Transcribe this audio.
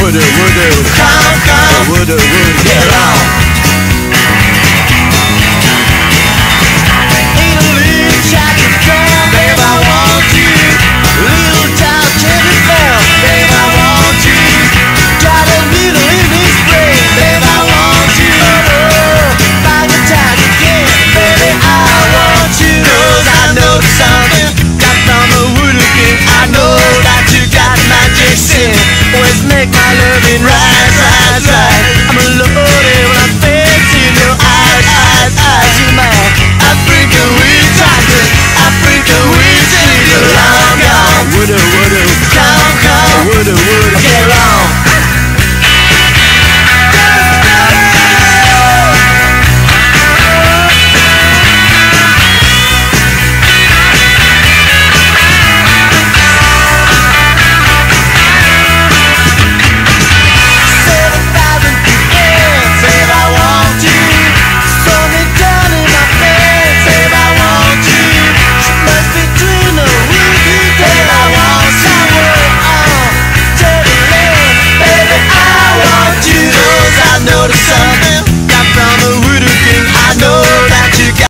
get on. Ain't a little chocolate girl, babe, I want you. Little child cherry girl, babe, I want you. Got a little in this brain, babe, I want you. Oh, by the time again, baby, I want you. 'Cause I know something got from the wood again. I know that you got magic sin. Always make my loving rise, rise, rise. I'm loaded when I face in your eyes, eyes, eyes. You're my African witch, African witch. Long gone.